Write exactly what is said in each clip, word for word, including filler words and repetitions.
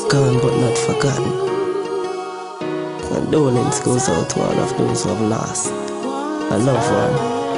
Gone but not forgotten. Condolence goes out to all of those who have lost a loved one.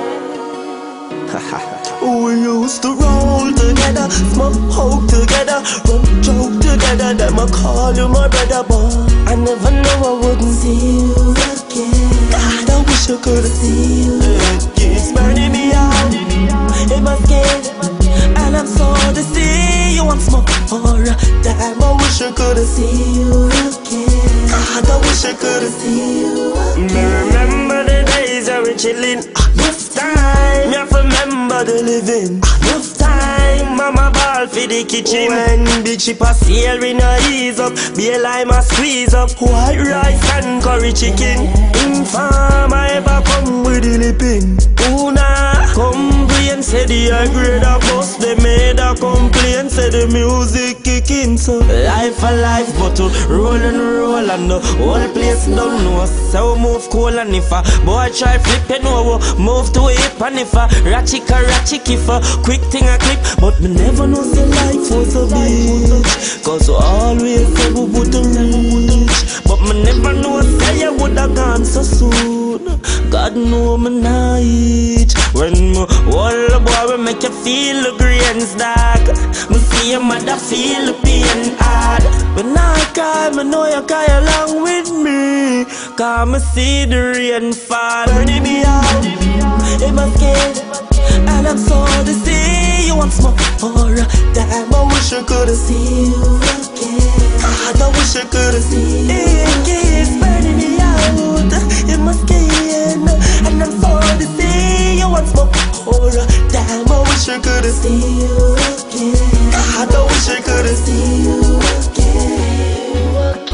We used to roll together, smoke hope together, run joke together. Them I call you my brother, but I never knew I wouldn't see you again. God, I wish I could see you. It's burning me out in my skin, and I'm so to see you once more. Damn, I wish I could see you again. God, I wish I could see you again. Remember the days I were chilling. Enough time, me have to remember the living. Enough time, mama ball for the kitchen. When big ship a sail, we no ease up. Be a lime a squeeze up. White rice and curry chicken. In farm I ever come with the lipping. Una complain, say the high grade a bus. They made a complaint, say the music kicking. So life a life, but to roll and roll and the whole place don't know. So move cool and if a boy try flip it over, move to it and if a ratchet a ratchet if a quick thing a clip. But me never know say life was a bitch, cause we always say we wouldn't reach. But me never know say I woulda gone so soon. God know me night. When me hold the boy we make you feel the grains dark. Me see your mother feel the pain hard. When I cry, me know you cry along with me, cause me see the rain fall. Burning me out in my skin, and I'm so to see you once more. Damn, I wish I could see you again. God, I wish I could see you again. It's burning me out in my skin, and I'm so to see you once more. Damn, I wish I could see you again. God, I wish I could see you again.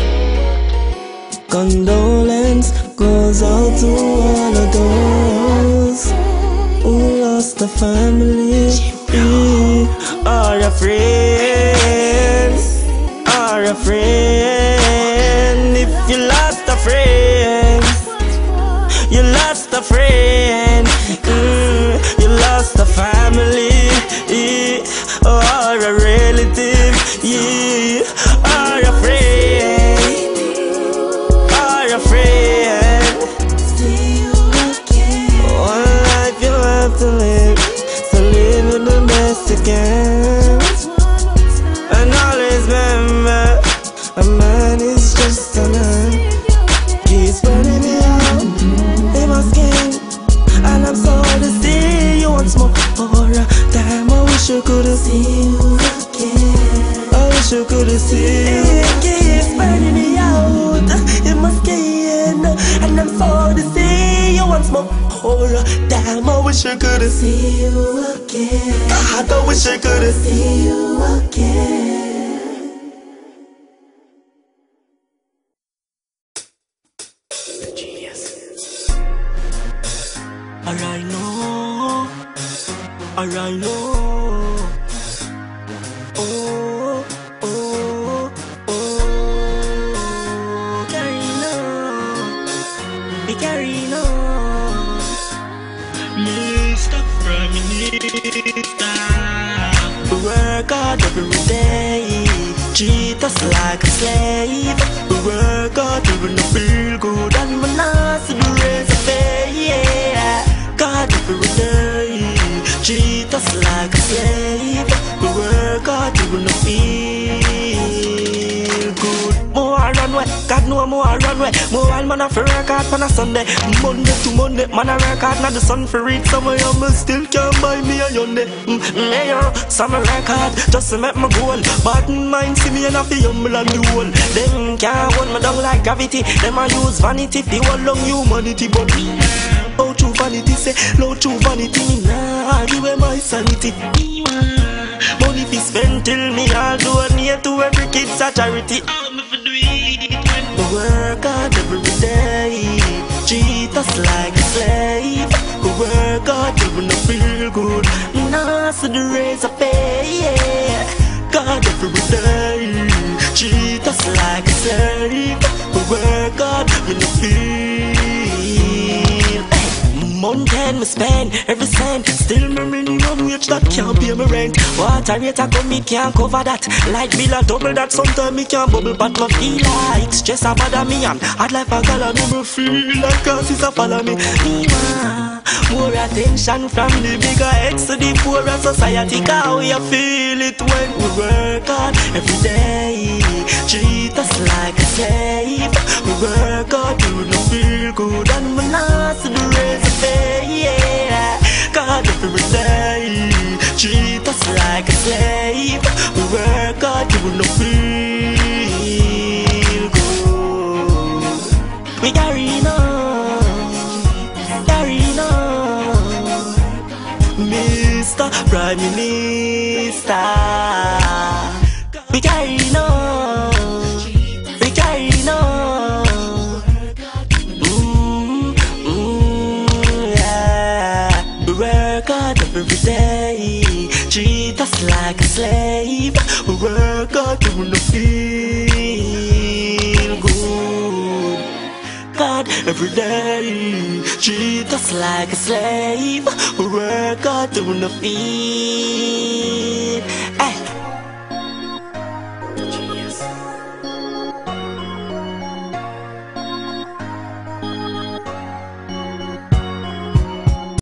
Condolence goes out to all of those who lost a family, or a friend, or a friend. If you lost a friend, you lost a friend, mm, you lost a family, yeah, or a relative, yeah, or a friend, or a friend. One life you have to live, so live with the best you can. And always remember, a man is just a man. He's burning me out in my skin, and I'm sorry to see you once more. Damn, I wish I could see you again. I wish I could see you again. It's burning me out in my skin, and I'm sorry to see you once more. Damn, I wish I could see you again. God, I wish I could see you again. Alright, no. Alright, no. Oh, oh, oh. Carino, be Carino, Mister Prime Minister. We work hard every day, treat us like a slave. We work hard to no feel good, and we not see the raise of pay, yeah. God every day, treat us like a slave. We work hard to no feel good. More run way, God know more run way. More while man a fi work hard on a Sunday, Monday to Monday, man a work hard now the sun for read. Some of you me still can't buy me a Hyundai. Mm, mm, yeah, some a work hard just to make my goal. But mind see me and I feel humble and the whole. Them can't hold me down like gravity. Them a use vanity, the whole long humanity, but oh, true vanity, say, low true vanity, me nah give away my sanity. Money fi spend till me all donate to every kid's a charity. We work hard every day, treat us like a slave. We work hard till we no feel good, nah see the raise of pay, yeah. God every day, treat us like a slave. We work hard, we no feel. Monday ten, me spend every cent. Still me minimum wage that can't pay me rent. Water rate a come, me can't cover that. Light bill a double that, sometimes me can't bubble, but me feel like stress a bother me and hard life a gala me. Me feel like causes a follow me. Me want more attention from the bigger heads to the poorer society. How we feel it when we work hard every day. Treat us like a slave. We work hard, you don't feel good, and we not see the raise of pay. Yeah, God every day. Treat us like a slave. We work hard, you don't feel good. We carry on, carry on, Mister Prime Minister. We carry on, we carry on. Mm, mm, yeah. We work hard every day. Treat us like a slave. We work hard to no feel good. God every day. Treat us like a slave. We work hard to no feel